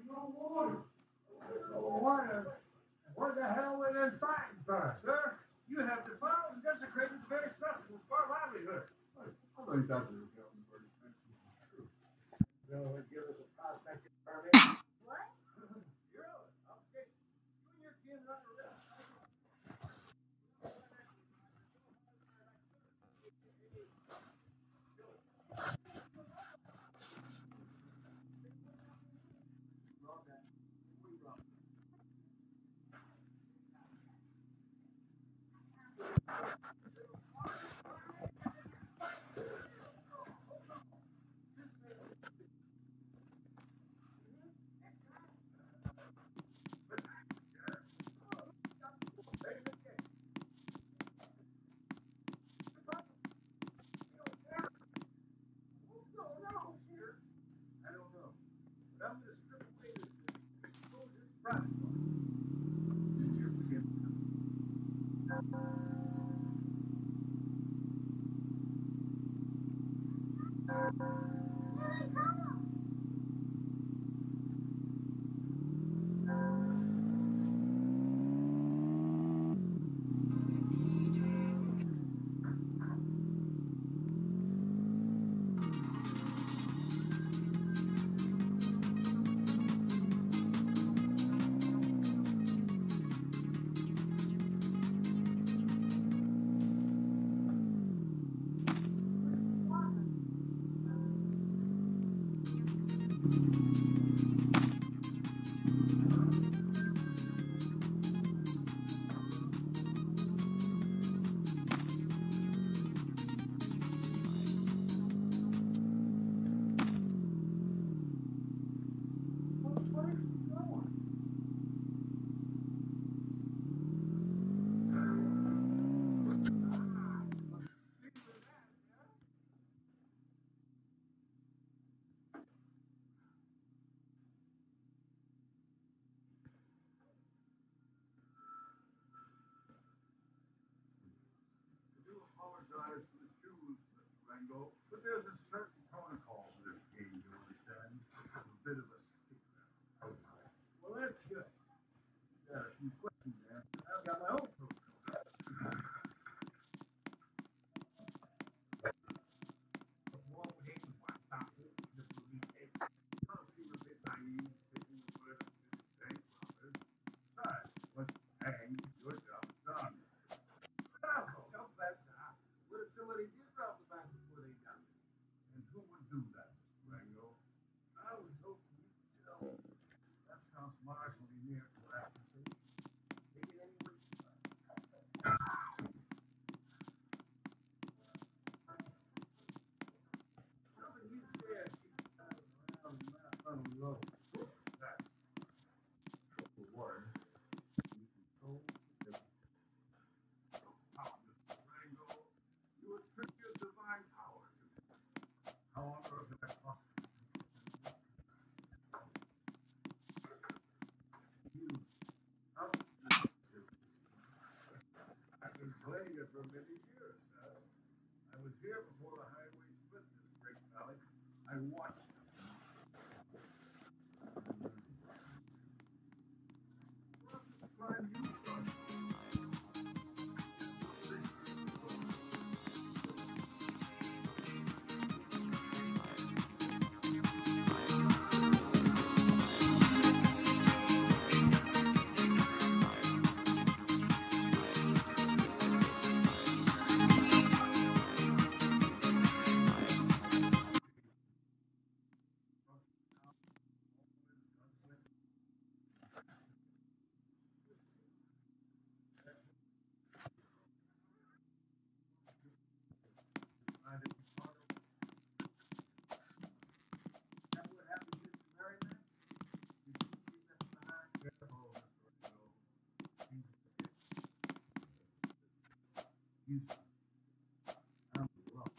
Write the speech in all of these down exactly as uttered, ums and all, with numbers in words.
No water. No water. Where the hell were they fighting for? Sir, you have defiled and desecrated the very sustenance of our livelihood. I think that is true. That would give us a prospect of starvation. What? You're out. Obligation. You and your kin are under arrest. Apologize for the shoes, Mister Rango, but there's a certain protocol to this game, you understand? A bit of a secret. Well, that's good. Got a few questions answered. I've got my own protocol. What would anyone stop it? The police case. Don't seem a bit naive, taking the word of this bank robbers. Besides, once you hang, your job's done. Bravo! Jump that down. What if somebody did rob the bank before they got it? And who would do that, Mister Rango? I was hoping you could tell. That sounds marginally near to accusation. Take it anyway you like. Something you say I keep driving around and not on the road. That's the word. You control the difference. Ah, Mister Rango, you attribute your divine power to me. How on earth is that possible? You, how did you do this? I've been playing it for many years now. I was here before the highway split this great valley. I watched it. Well, it's time you started. You I'm rough.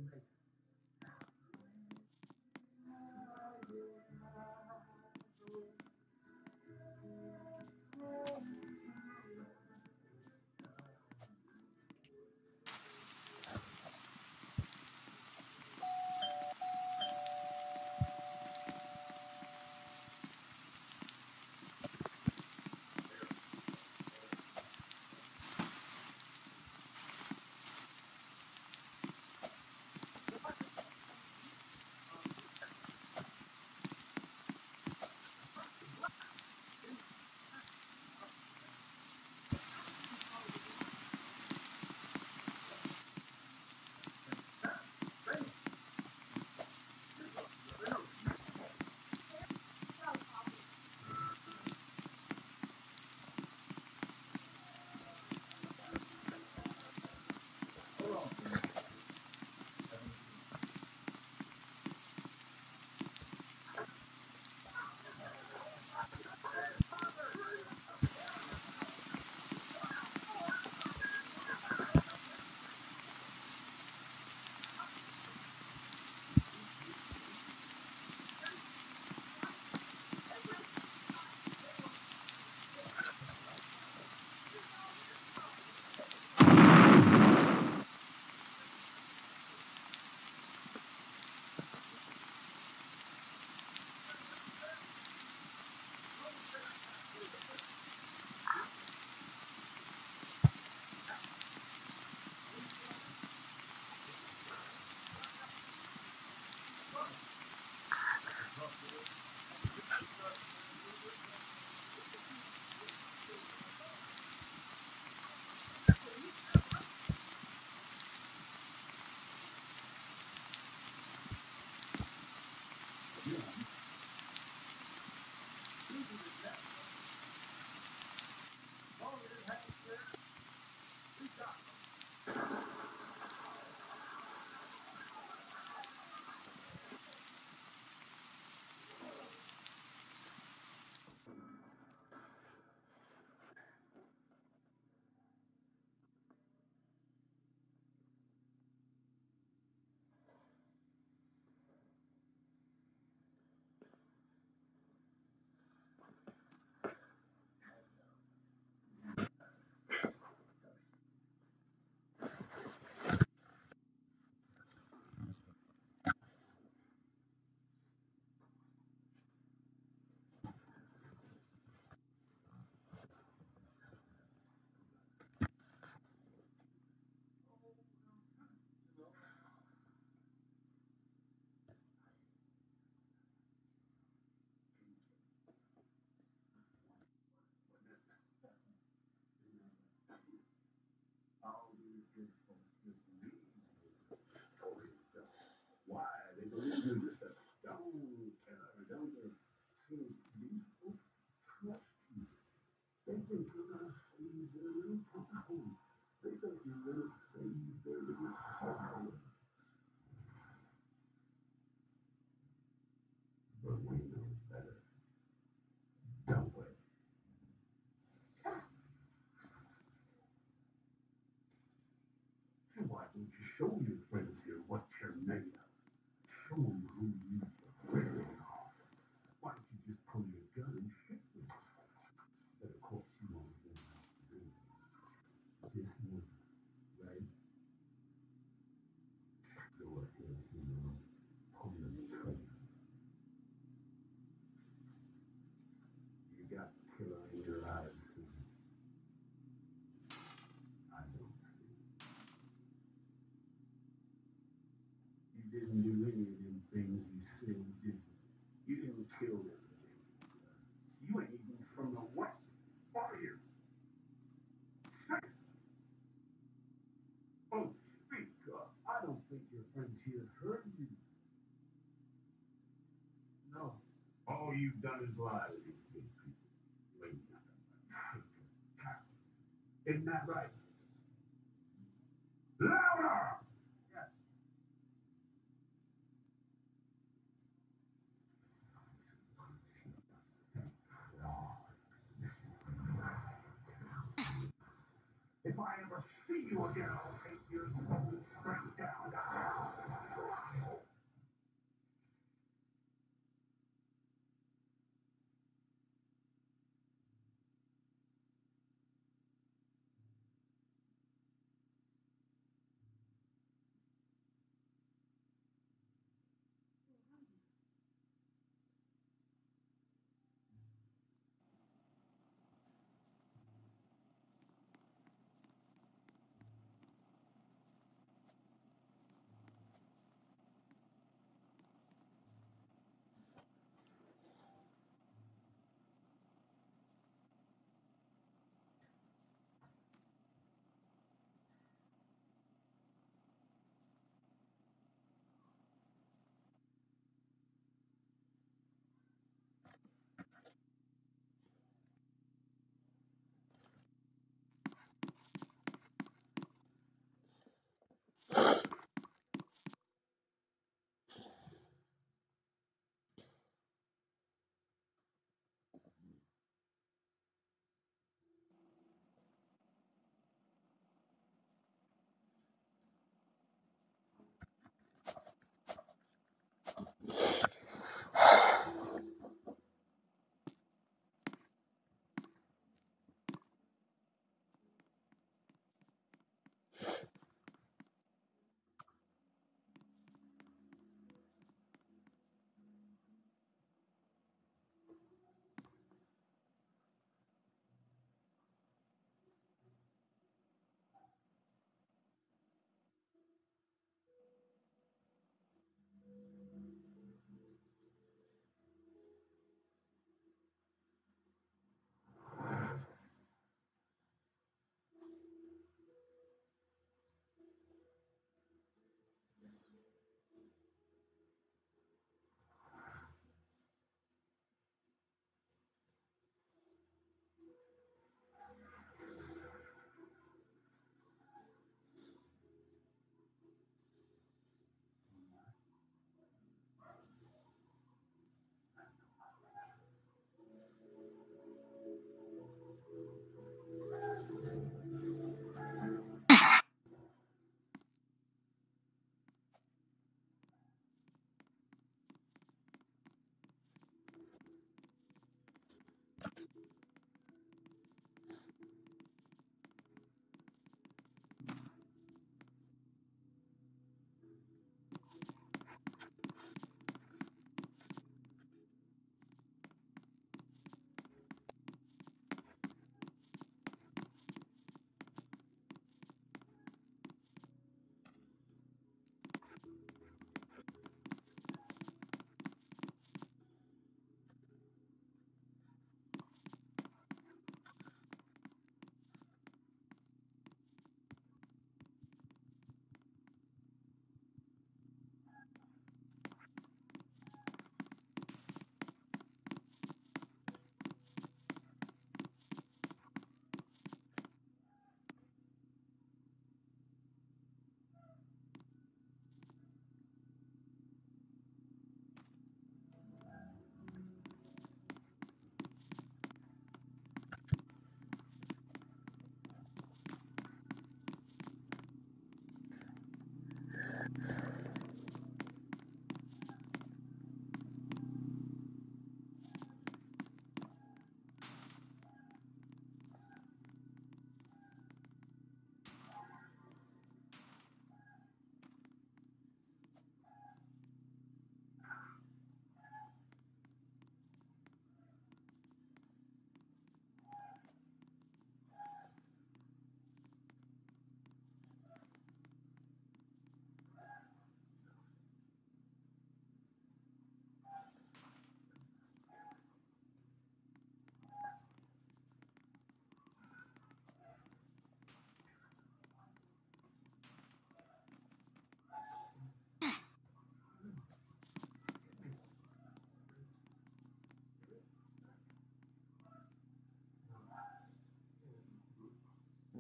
All these good folks just read stories of why they believe you're just a stone killer, don't they? See, these folks trust you. They think you're gonna save their little town. They think you're gonna save their little soul. But we know better, don't we? So why don't you show your friends here what you're made of? Show them who you really are. Why don't you just pull your gun and shoot me? But of course you won't do that. Just one, right? Go ahead, you know, pull the trigger. You got killer in your eyes, Susan. I don't see. You didn't do any of them things you said you did. You didn't kill them. You ain't even from the West, are you? Say, oh, speak up. I don't think your friends here heard you. No. All you've done is lie to these big people. You ain't nothing but coward. Isn't that right? Louder! Yes. If I ever see you again, I'll take your soul straight down.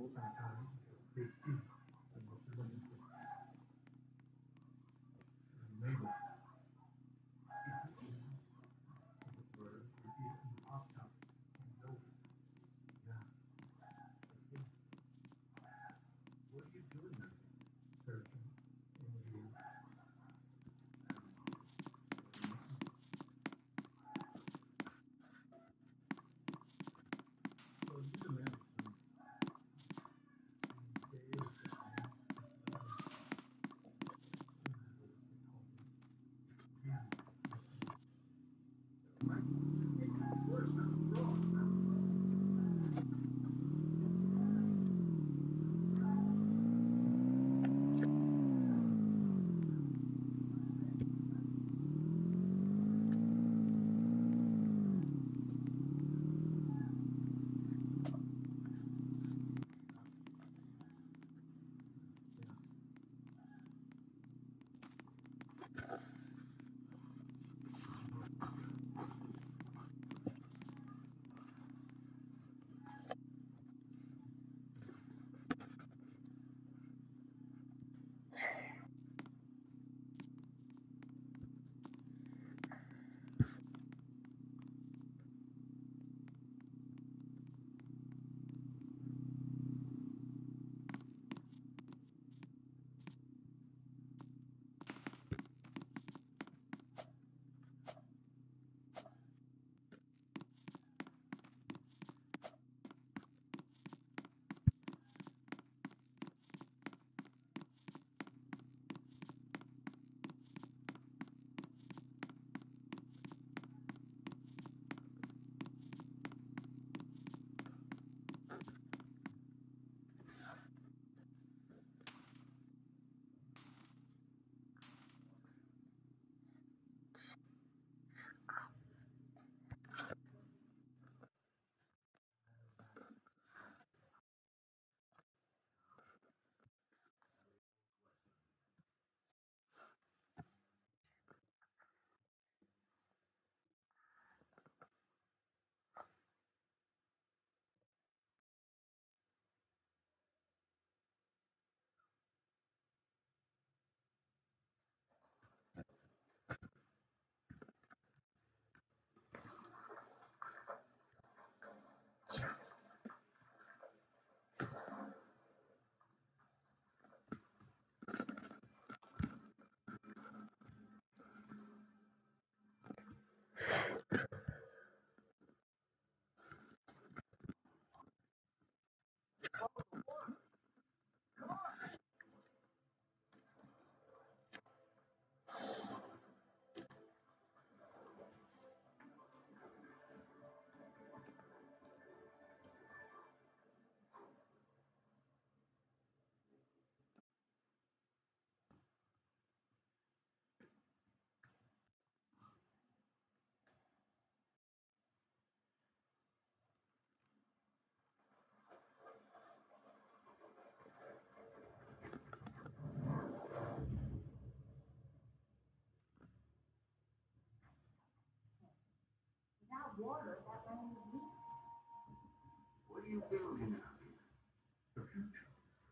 Water, that land is useless. What are you building out here? The future.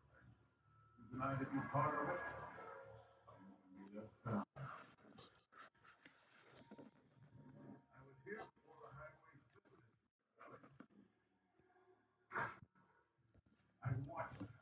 Would you like to be part of it? Yes, sir. I was here before the highway stood. I watched it.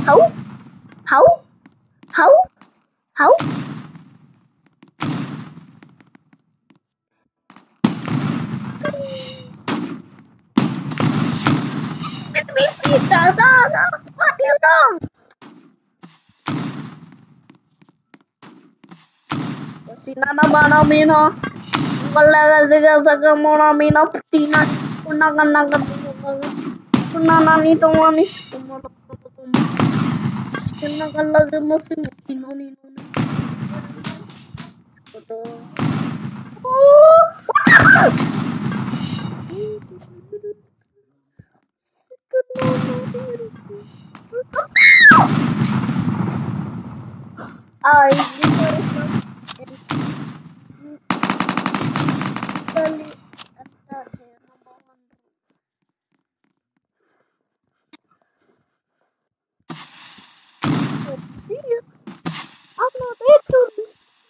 How? How? How? How? Let me see. Da, da, da. What is wrong? Sina na mana mina. Wala zaga zaga mona mina putina. Una gana gana. Una nani to mani. Sina gala gama si mutino ni no. I literally attack here, number one. Let's see it. I'm not there to be.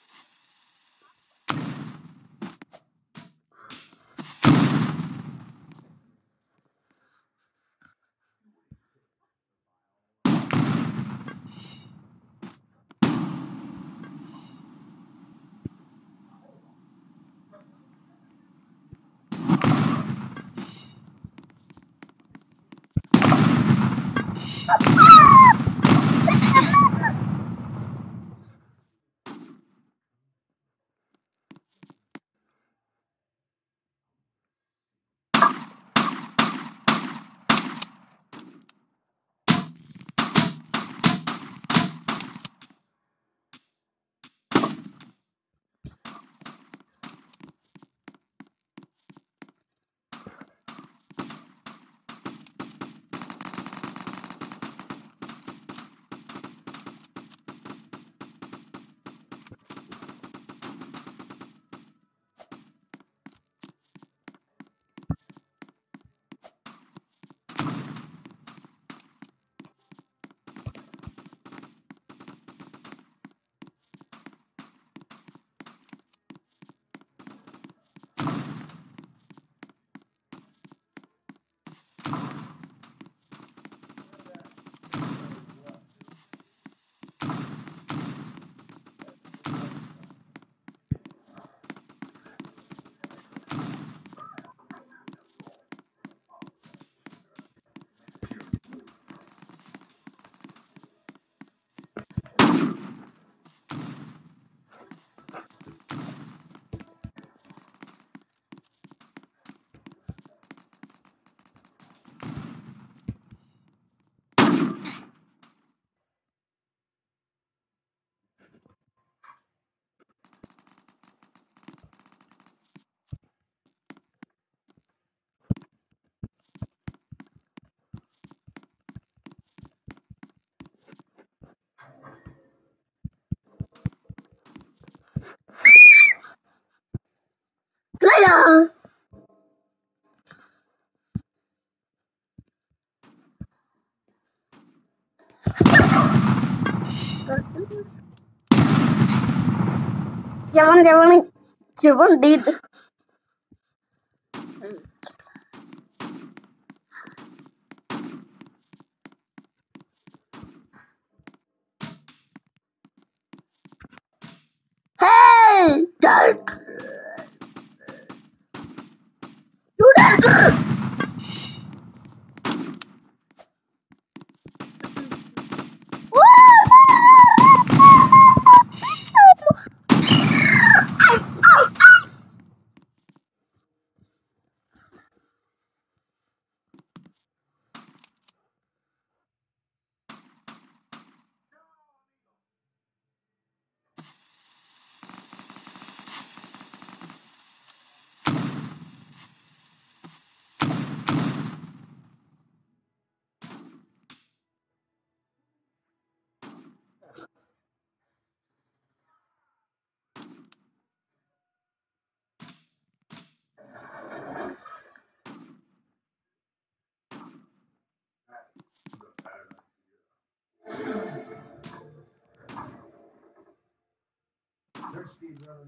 Later. Javan, Javan, Javan did. Hey, Dad. You dad. Thirsty, brother.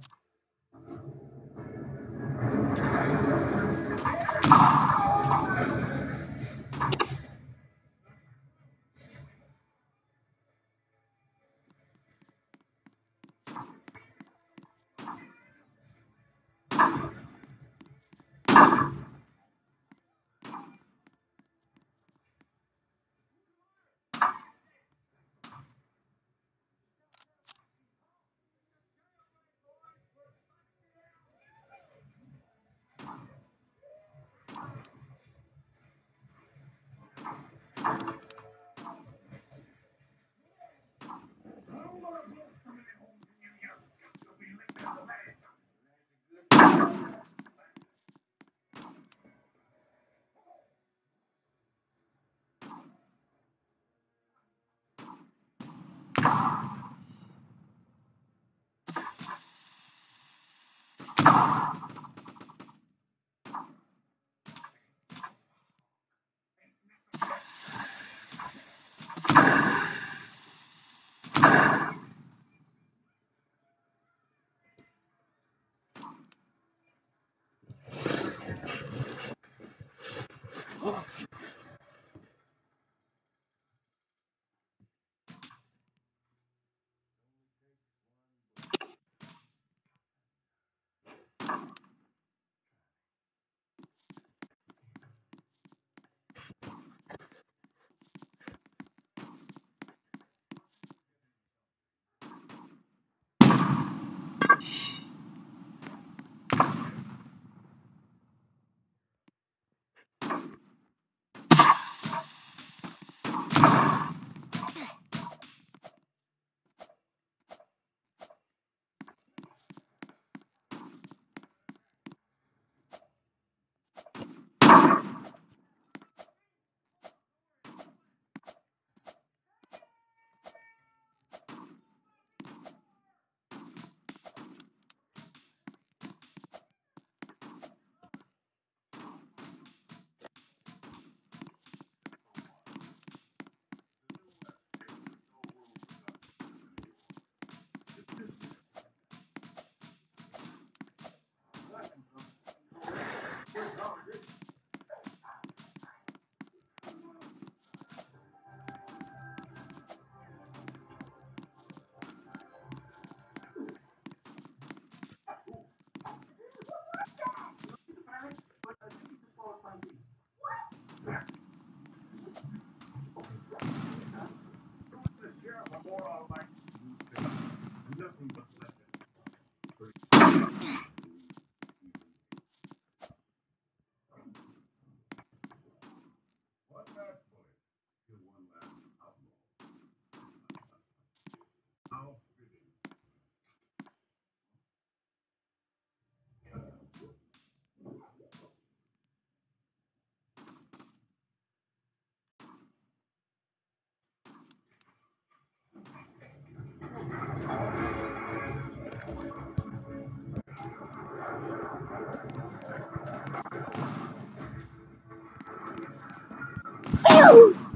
Ew!